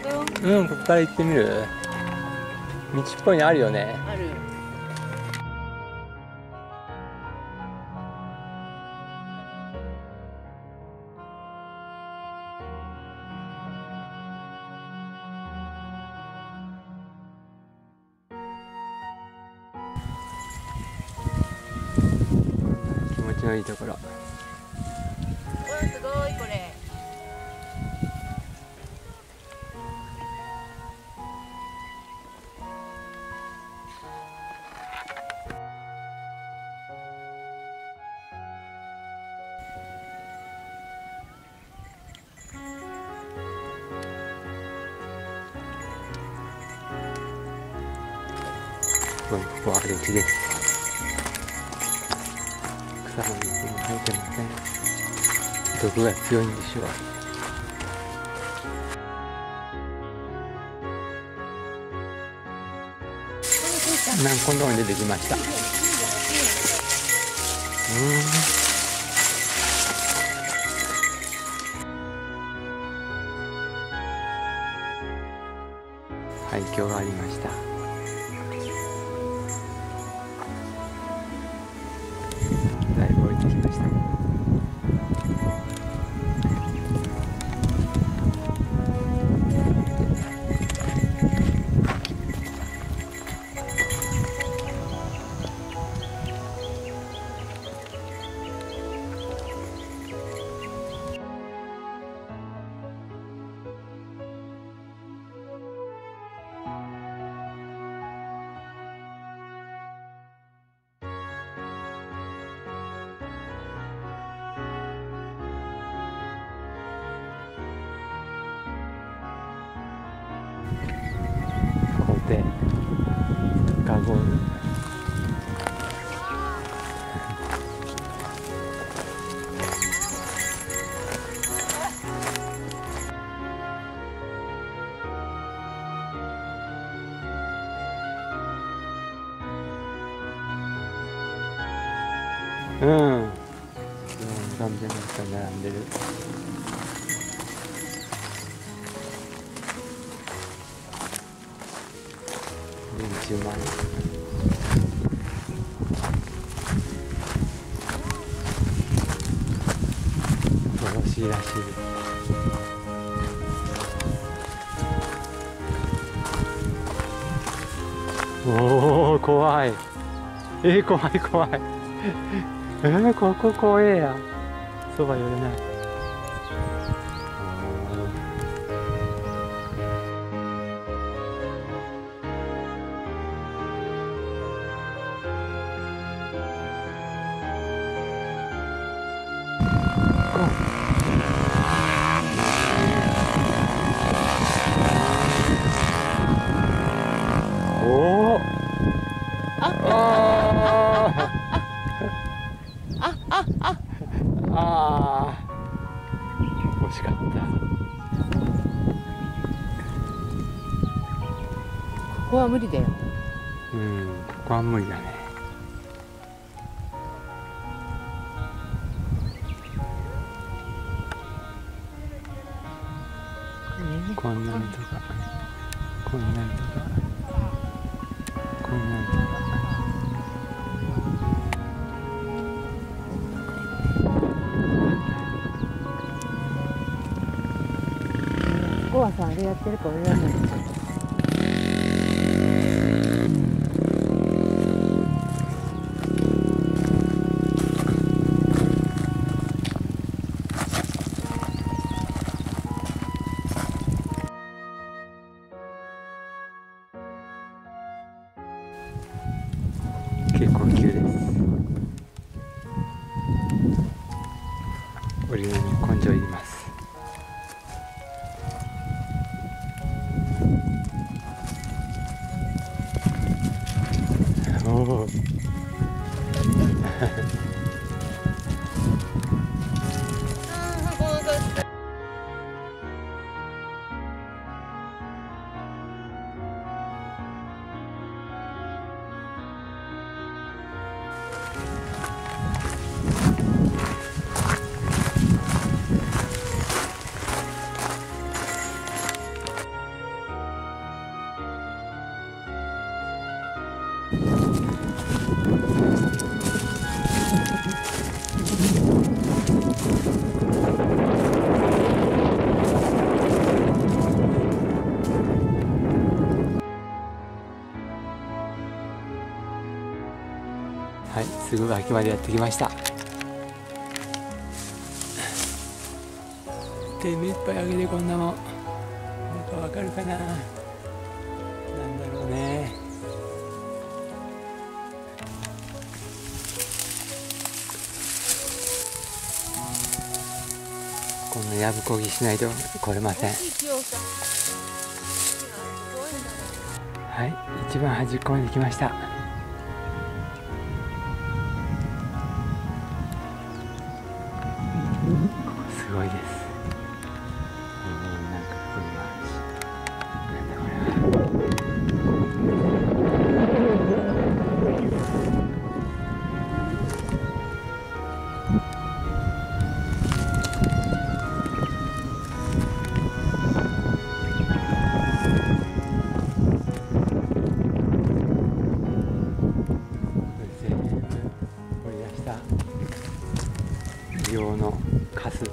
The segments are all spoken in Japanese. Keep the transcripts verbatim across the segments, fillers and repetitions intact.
うん、ここから行ってみる。道っぽいのあるよね。 ある。 気持ちのいいところ。 わあ、すごいこれ。 すごい、ここは荒れ地です。草も一に生えてません。毒が強いんでしょう。なんこんなのに出てきました。うん。海峡がありました。だいぶ降りてきました。ここでガゴール。うん。うん、完全に並んでる。じゅうまんえん。恐ろしいらしい。おお、怖い。えー、怖い怖い。えー、ここ怖えや。そば寄れない。おお。ああ。ああ。惜しかった。 ここは無理だよ。 うん、ここは無理だね。こんなにとか、こんなにとか、こんなにとか。 ここはさ、あれやってるか俺らの。 結構急です。降りるのに根性いります。おお。 すぐ脇までやってきました。手目いっぱいあげて、こんなもんなんかわかるかな。なんだろうね。こんなやぶこぎしないと来れません。はい、一番端っこまで来ました。すごいです。おー、なんかここにもあるし、なんだこれ用のカス。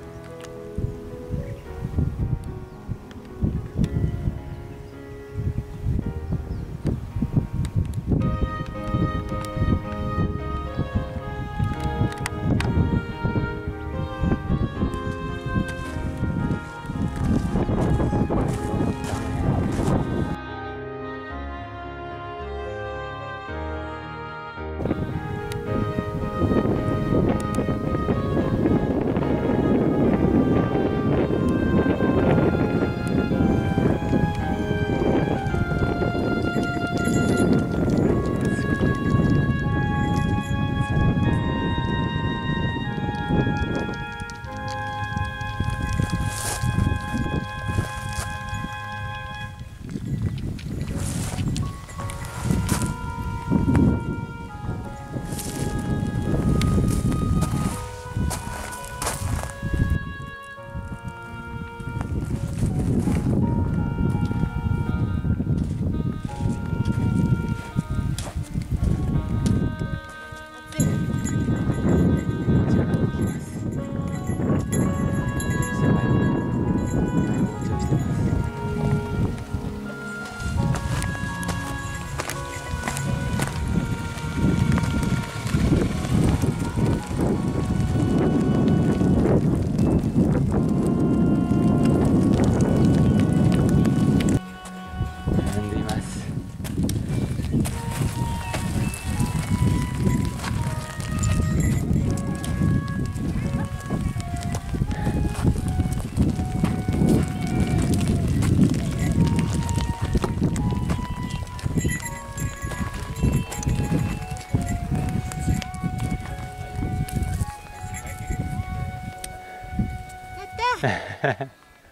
やった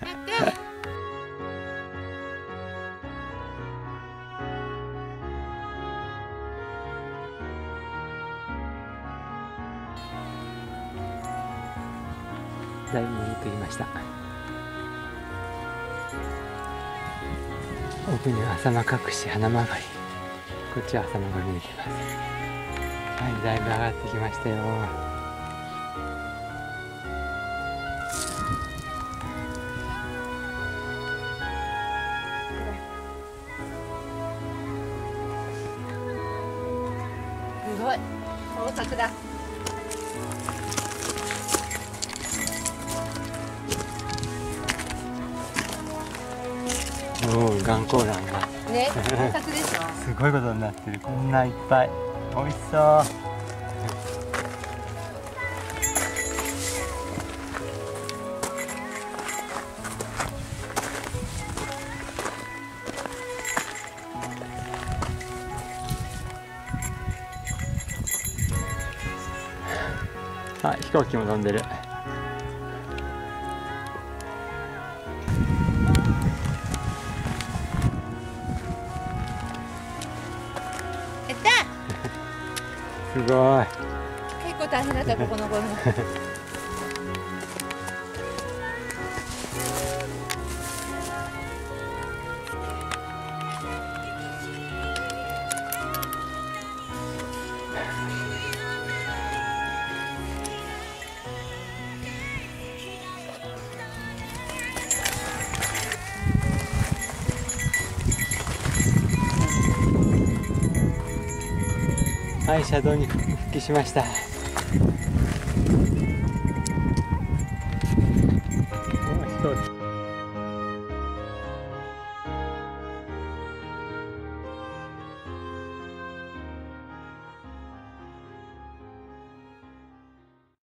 だいぶ戻ってきました。奥には浅間隠し花曲がり、こっちは浅間が見えてます。はい、だいぶ上がってきましたよ。 すごい豊作だ。 おお、岩光卵がね、豊作でしょ。 すごいことになってる。こんないっぱい。美味しそう。あ、飛行機も飛んでる。 やったすごい。 結構大変だった、ここのゴルフ。 ははい、車道に復帰しました。